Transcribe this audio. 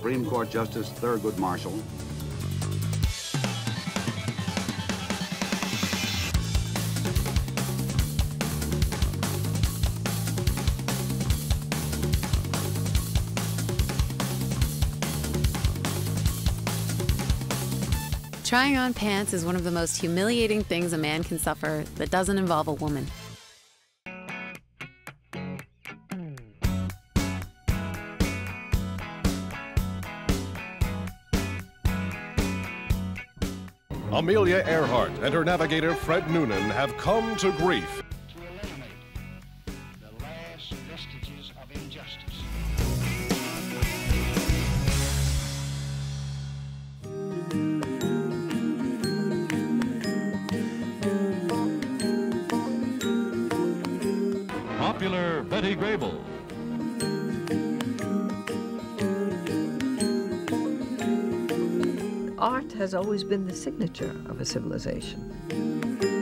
Supreme Court Justice Thurgood Marshall. Trying on pants is one of the most humiliating things a man can suffer that doesn't involve a woman. Amelia Earhart and her navigator Fred Noonan have come to grief. To eliminate the last vestiges of injustice. Popular Betty Grable. Art has always been the signature of a civilization.